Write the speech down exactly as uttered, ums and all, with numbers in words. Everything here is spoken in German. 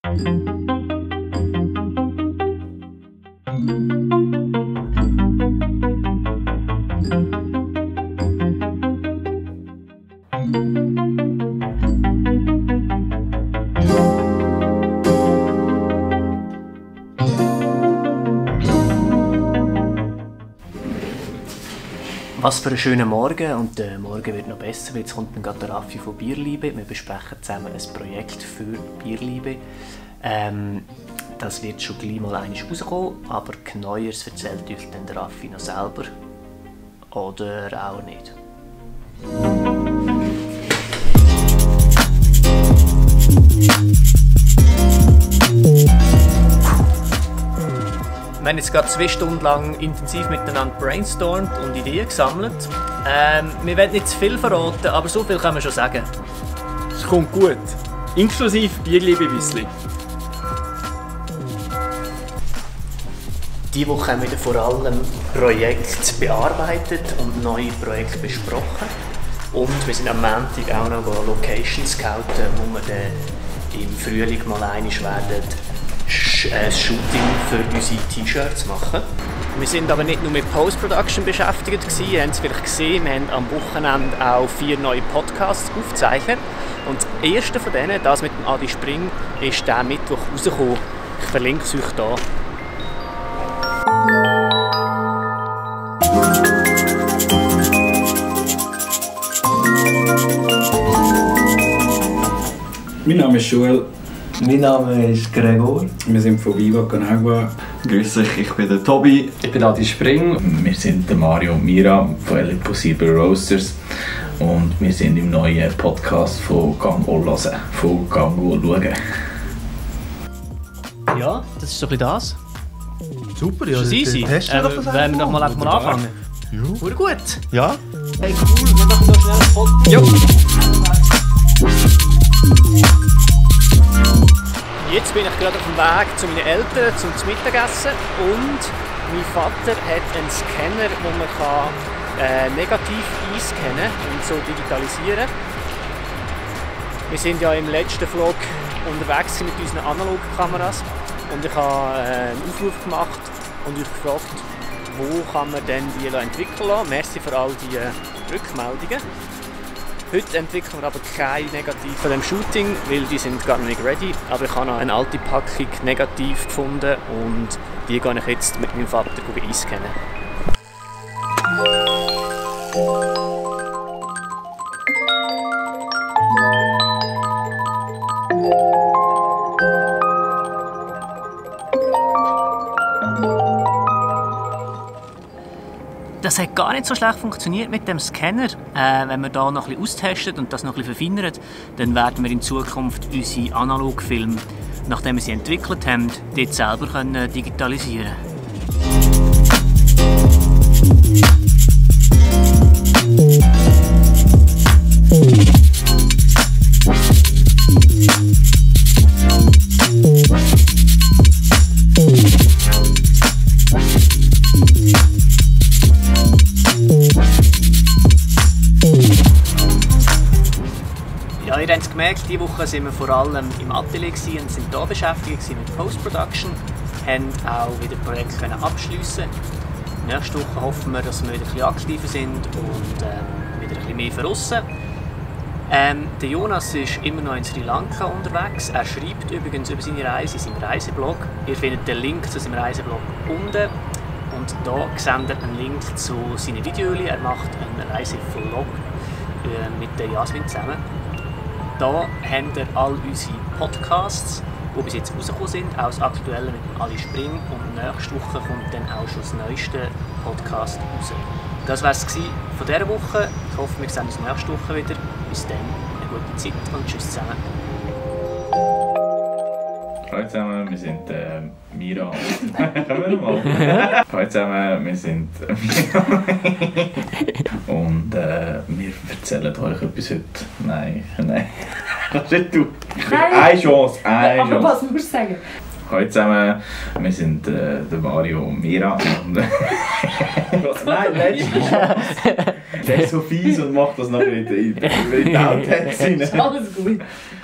Was für ein schöner Morgen, und der Morgen wird noch besser, weil jetzt kommt dann gerade der Raffi von Bierliebe. Wir besprechen zusammen ein Projekt für Bierliebe. Ähm, das wird schon gleich mal einmal rauskommen, aber Neues erzählt euch dann der Raffi noch selber. Oder auch nicht. Wir haben jetzt gerade zwei Stunden lang intensiv miteinander brainstormt und Ideen gesammelt. Ähm, wir wollen nicht zu viel verraten, aber so viel kann man schon sagen. Es kommt gut. Inklusive Bierliebe-Wüssli. Diese Woche haben wir vor allem Projekte bearbeitet und neue Projekte besprochen. Und wir sind am Montag auch noch Location scouten, wo wir dann im Frühling mal einmal werden ein Shooting für unsere T-Shirts machen. Wir sind aber nicht nur mit Post-Production beschäftigt gewesen. Ihr habt es vielleicht gesehen, wir haben am Wochenende auch vier neue Podcasts aufgezeichnet. Und der erste von denen, das mit dem Adi Spring, ist diesen Mittwoch rausgekommen. Ich verlinke es euch hier. Mein Name ist Joel. Mein Name ist Gregor. Wir sind von Viva Con Agua. Grüß dich, ich bin der Tobi. Ich bin Adi Spring. Wir sind der Mario und Mira von El Impossible Roasters. Und wir sind im neuen Podcast von Gang hören, von Gang schauen. Ja, das ist so ein bisschen das. Super, ja. Das ist easy. Testen wir doch das äh, Wollen wir doch mal einfach mal anfangen? Ja. Sehr gut. Ja. Hey, cool. Wir machen da schnell ein Foto. Jo. Jetzt bin ich gerade auf dem Weg zu meinen Eltern zum Mittagessen und mein Vater hat einen Scanner, wo man kann, äh, negativ einscannen und so digitalisieren. Wir sind ja im letzten Vlog unterwegs mit unseren Analogkameras und ich habe äh, einen Aufruf gemacht und euch gefragt, wo kann man denn die entwickeln lassen. Merci für all die äh, Rückmeldungen. Heute entwickeln wir aber keine Negativ von dem Shooting, weil die sind gar nicht ready. Aber ich habe noch eine alte Packung Negativ gefunden und die gehe ich jetzt mit meinem Vater einscannen. Das hat gar nicht so schlecht funktioniert mit dem Scanner. Äh, wenn wir da noch ein bisschen austestet und das noch ein bisschen verfeinert, dann werden wir in Zukunft unsere Analogfilme, nachdem wir sie entwickelt haben, dort selber können digitalisieren können. Ja, ihr habt es gemerkt, diese Woche sind wir vor allem im Atelier und sind hier beschäftigt mit Post-Production, haben auch wieder Projekte abschliessen. Nächste Woche hoffen wir, dass wir wieder ein bisschen aktiver sind und ähm, wieder ein bisschen mehr von ähm, Der Jonas ist immer noch in Sri Lanka unterwegs. Er schreibt übrigens über seine Reise in seinem Reiseblog. Ihr findet den Link zu seinem Reiseblog unten. Und hier seht ihr einen Link zu seinen Videos. Er macht einen Reisevlog äh, mit der Jasmin zusammen. Hier habt ihr all unsere Podcasts, die bis jetzt rausgekommen sind, auch das Aktuelle mit dem Adi Spring. Und nächste Woche kommt dann auch schon das neueste Podcast raus. Das war es von dieser Woche. Ich hoffe, wir sehen uns nächste Woche wieder. Bis dann, eine gute Zeit und tschüss zusammen. Hallo zusammen, wir sind äh, Mira. Können wir nochmal? Hallo zusammen, wir sind Mira. Und äh, wir erzählen euch etwas heute. Nein, nein. Das ist du. Nein. Eine Chance, eine Aber Chance. was musst du sagen? Hallo zusammen, wir sind äh, der Mario und Mira. Und, was? Nein, letzte Chance. Der ist so fies und macht das noch in die Outtakes rein. Alles gut.